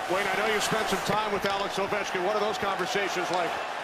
Wayne, I know you spent some time with Alex Ovechkin. What are those conversations like?